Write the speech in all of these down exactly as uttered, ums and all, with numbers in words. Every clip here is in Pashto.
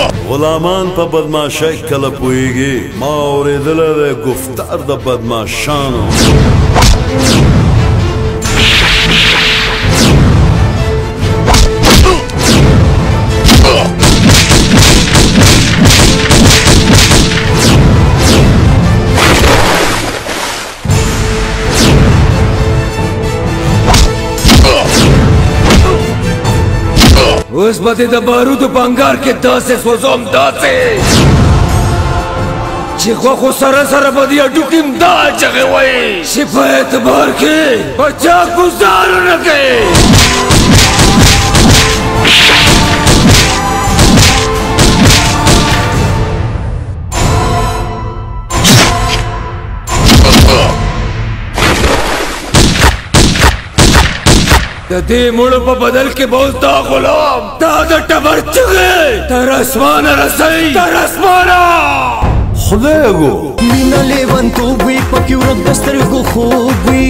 غلامان په بدمعشۍ کله پوهېږي ما اورېدلی دی گفتار د بدمعشانو اوس به دې د بارودو په انګار کې داسې سوځوم داسې چې غوښو سره سره به دې هډوکي هم دا چغې وایي چې په اعتبار کې په چا ګزارو نه کوي د دې مړو په بدل کې به اوس دا غلام دا د ټبر چغې تر اسمانه رسوي تر اسمانه خدای وګو مینه لیونتوب وي پکې ورک د سترګو خوب وي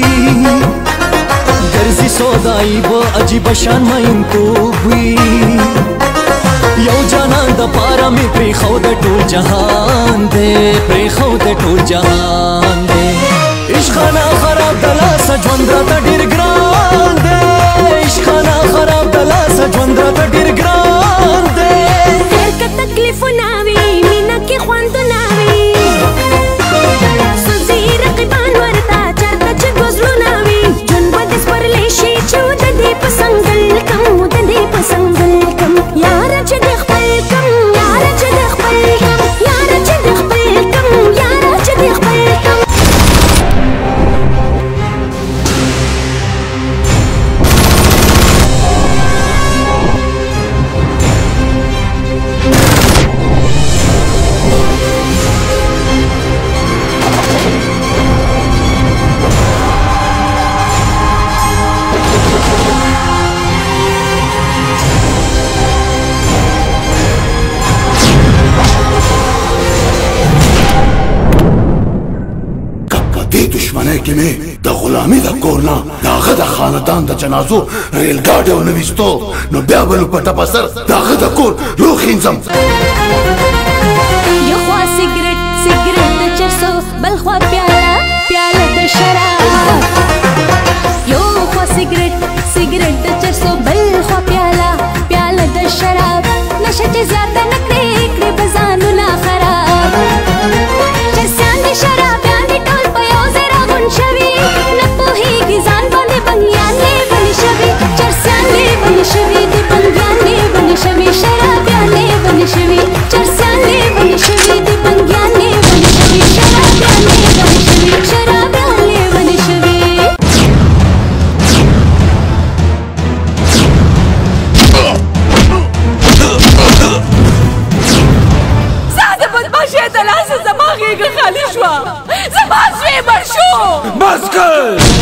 ګرځي سودایي به عجیبه شان مینتوب وي یو جانان د پاره مې پرېښود ټول جهان دی پرېښود ټول جهان دی عشقانه خراب د لاسه ژوند راته ډېر ګران دی عشقانه خراب د لاسه ژوند راته ډېر ګران دی هر که تکلیفونه وي مینه کې خوندونه وي سوځي رقیبان ورته چېرته چې ګوزړونه وي ژوند به دې سپرلی شي چې د دې په څنګل کم د دې په څنګل کم یاره چې دې خپل کم یاره چې دې خپل کم یاره چې دې خپل کم یاره چې دې خپل کم کې مې د غلامي د کور نه د هغه د خاندان د جنازو ریل ګاډی ونه ویستو نو بیا به نو پټه په سر د هغه د کور لوښینځم یو خوا سګرټ سګرټ د چرسو بل خوا پیاله پیاله د شراب یو خوا سګرټ سګرټ د چرسو بل خوا پیاله پیاله د شراب نشه چې زیاته نه کړې کړې به ځانونه خراب چرسیان دي شرابیان دي ټول په یو ځای راغونډ شوي نه پوهېږي ځان باندې بنګیان لیونې شوي چرسیان لیونې شوي دي بنګیان لیونې شوي شرابیان لیونې شوي چرسیان لیونې شوي دي بنګیان لیونې شوي شرابیان لیونې شوي شرابیان لیونې شوي زه د بدماشۍ د لاسه زما غېږه خالي شوه زما زوی مړ شو بس کړ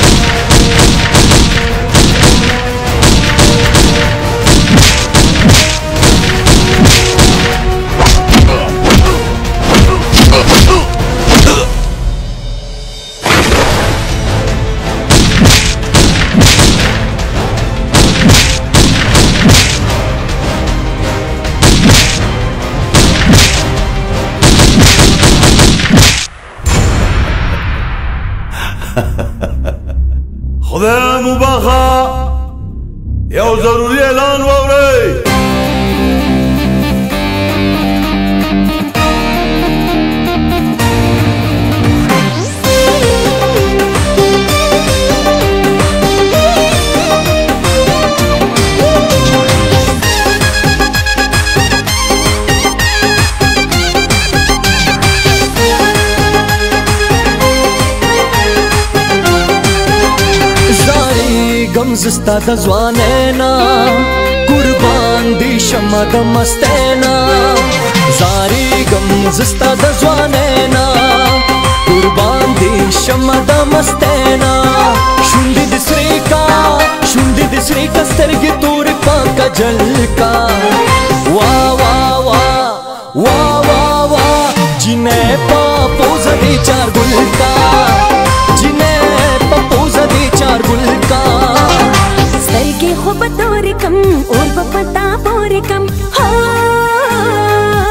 خدای مو بخا یو ضروري اعلان واورئ زستا د ځوانینا قربان دی شمع د مستینا زاری غم زستا د ځوانینا قربان دی شمع د مستینا شونډې د سرې کا شونډې د سرې کا سترګې تورې پاکه جل کا وا وا وا وا وا وا جنې په پوزه دی چار ګل کا جنې په پوزه دی چار ګل کا سترګې خو به تورې کم اور به پتا پورې کم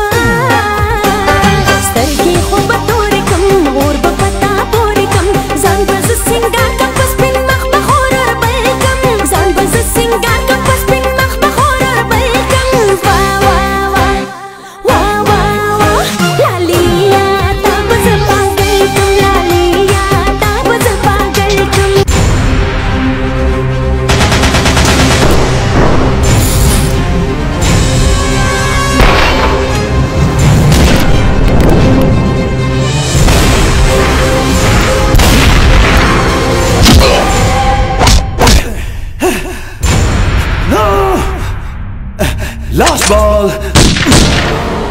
Last ball.